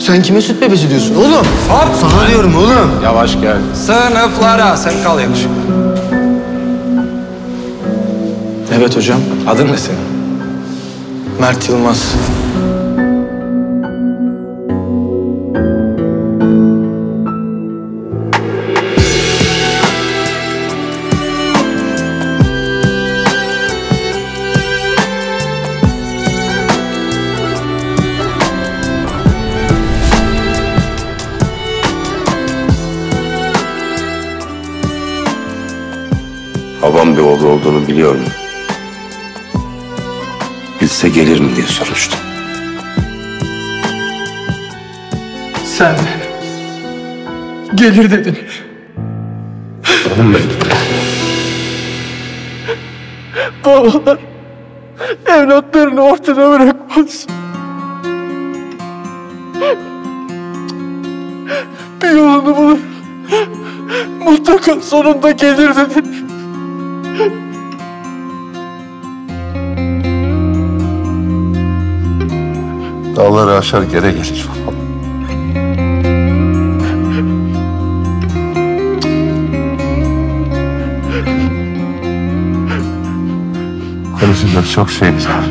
Sen kime süt bebesi diyorsun oğlum? Hop! Sana diyorum oğlum. Yavaş gel. Sınıflara sen kal yakışıklı. Evet hocam. Adın ne senin? Mert Yılmaz. Babam bir oğlu olduğunu biliyorum. Bilse gelir mi diye sormuştum. Sen gelir dedin. Oğlum benim. Babalar evlatlarını ortada bırakmaz. Bir yolunu bulur. Mutlaka sonunda gelir dedin. Dağları aşar geri gelir. Konuşacak çok şeyimiz var.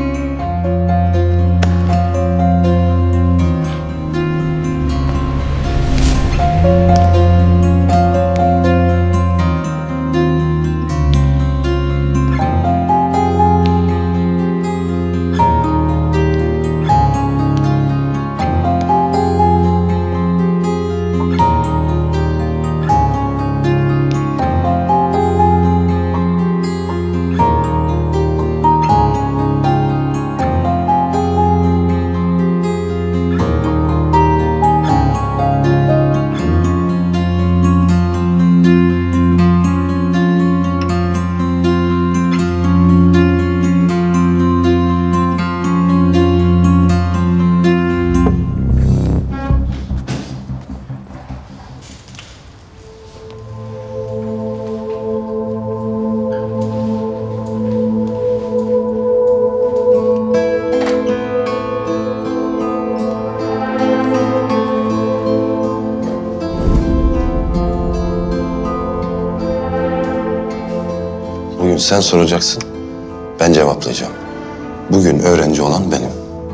Bugün sen soracaksın, ben cevaplayacağım. Bugün öğrenci olan benim.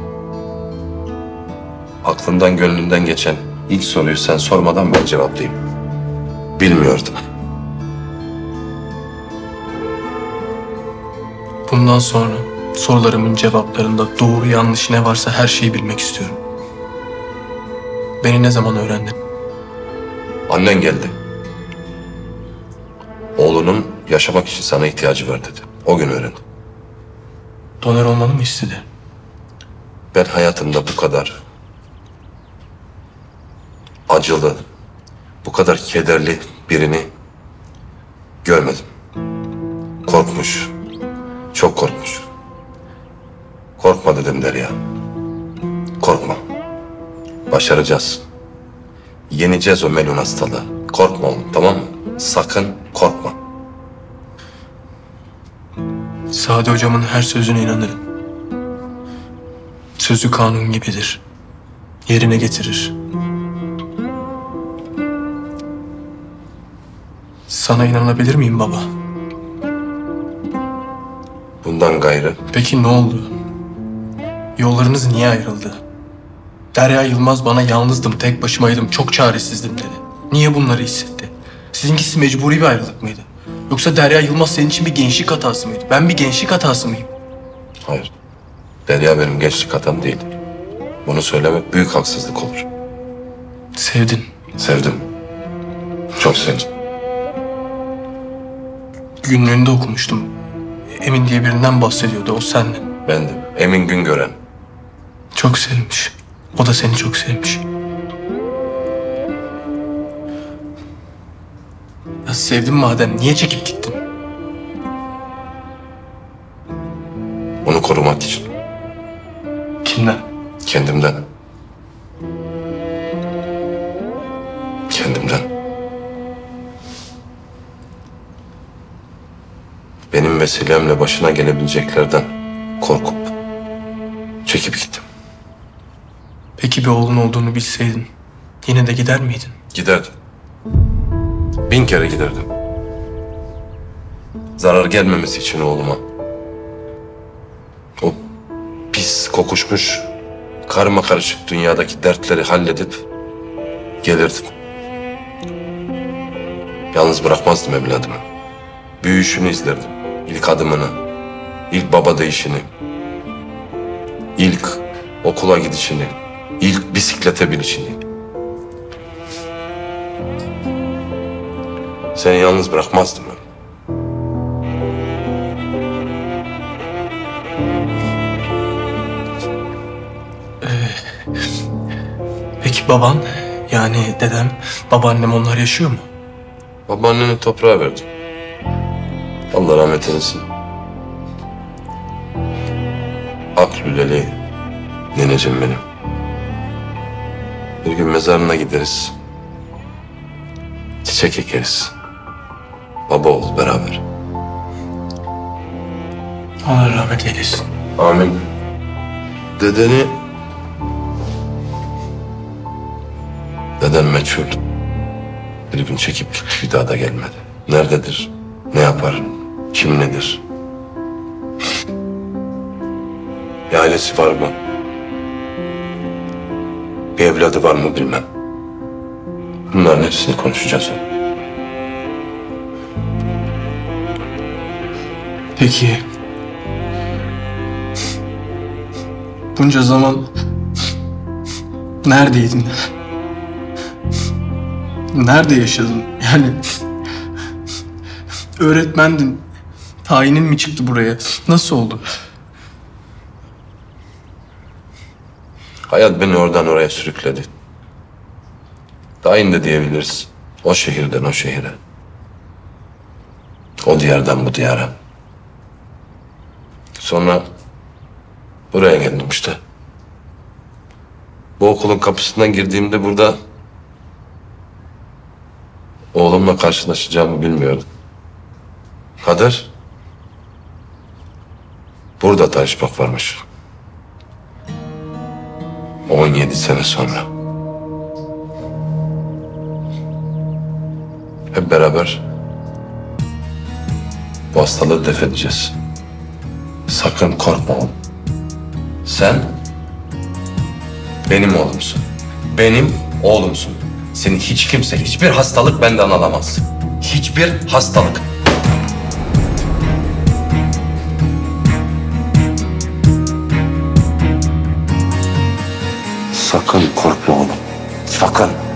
Aklından gönlünden geçen ilk soruyu sen sormadan ben cevaplayayım. Bilmiyordum. Bundan sonra sorularımın cevaplarında doğru yanlış ne varsa her şeyi bilmek istiyorum. Beni ne zaman öğrendin? Annen geldi. Oğlunun yaşamak için sana ihtiyacı var dedi. O gün öğrendim. Donör olmanı mı istedi? Ben hayatımda bu kadar acılı, bu kadar kederli birini görmedim. Korkmuş, çok korkmuş. Korkma dedim Derya. Korkma. Başaracağız. Yeneceğiz o melun hastalığı. Korkma oğlum, tamam mı? Sakın korkma. Sade hocamın her sözüne inanırım. Sözü kanun gibidir. Yerine getirir. Sana inanabilir miyim baba? Bundan gayrı Peki ne oldu? Yollarınız niye ayrıldı? Derya Yılmaz bana yalnızdım, tek başımaydım, çok çaresizdim dedi. Niye bunları hissetti? Sizinkisi mecburi bir ayrılık mıydı? Yoksa Derya Yılmaz senin için bir gençlik hatası mıydı? Ben bir gençlik hatası mıyım? hayır. Derya benim gençlik hatam değil. Bunu söylemek büyük haksızlık olur. Sevdin. Sevdim. Çok sevdim. Günlüğünde okumuştum. Emin diye birinden bahsediyordu, o sendin. Bendim. Emin Güngören. Çok sevmiş. O da seni çok sevmiş. Ya sevdin madem niye çekip gittin? Onu korumak için. Kimden? Kendimden. Kendimden. Benim vesilemle başına gelebileceklerden korkup çekip gittim. Peki Peki bir oğlun olduğunu bilseydin yine de gider miydin? Giderdim. 1000 kere giderdim. Zarar gelmemesi için oğluma. O pis, kokuşmuş, karma karışık dünyadaki dertleri halledip gelirdim. Yalnız bırakmazdım evladımı. Büyüyüşünü izlerdim. İlk adımını, ilk baba deyişini, ilk okula gidişini, ilk bisiklete binişini. Seni yalnız bırakmazdım ben. Peki baban, yani dedem, babaannem onlar yaşıyor mu? Babaanneni toprağa verdim. Allah rahmet eylesin. Aklüleli neneciğim benim. Bir gün mezarına gideriz. Çiçek ekeriz. Baba oğul beraber. Allah rahmet eylesin. Amin. Dedeni... Deden meçhul. Bir gün çekip gitti, bir daha da gelmedi. Nerededir? Ne yapar? Kim nedir? Bir ailesi var mı? Bir evladı var mı bilmem. Bunların hepsini konuşacağız. Peki bunca zaman neredeydin? Nerede yaşadın? Yani öğretmendin. Tayinin mi çıktı buraya? Nasıl oldu? Hayat beni oradan oraya sürükledi. Tayin de diyebiliriz. O şehirden o şehire. O diyardan bu diyara. Sonra buraya geldim işte. Bu okulun kapısından girdiğimde burada oğlumla karşılaşacağımı bilmiyordum. Kader burada tanışmak varmış. 17 sene sonra. Hep beraber bu hastalığı def edeceğiz. Sakın korkma oğlum. Sen benim oğlumsun. Benim oğlumsun. Seni hiç kimse, hiçbir hastalık benden alamaz. Hiçbir hastalık. Sakın korkma oğlum. Sakın.